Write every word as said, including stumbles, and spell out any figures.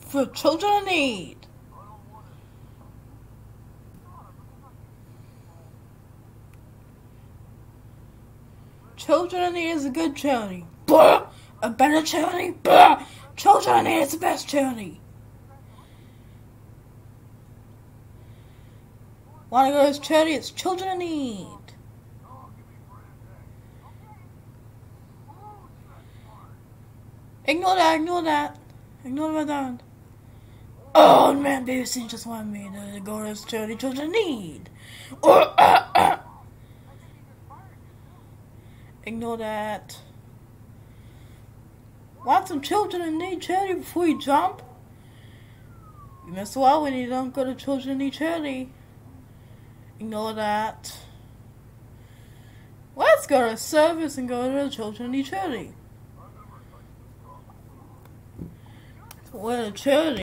for children in need. Children in Need is a good charity. Bah! A better charity? Bah! Children in Need is the best charity. Wanna go to this charity? It's Children in Need. Ignore that, ignore that. Ignore what that. Oh man, Baby C just wanted me to go to this charity Children in Need. Oh, uh, uh. Ignore that. Want some Children in Need charity before you jump? You miss out when you don't go to Children in Need charity. Ignore that. Let's go to service and go to the Children in Need charity. What a charity.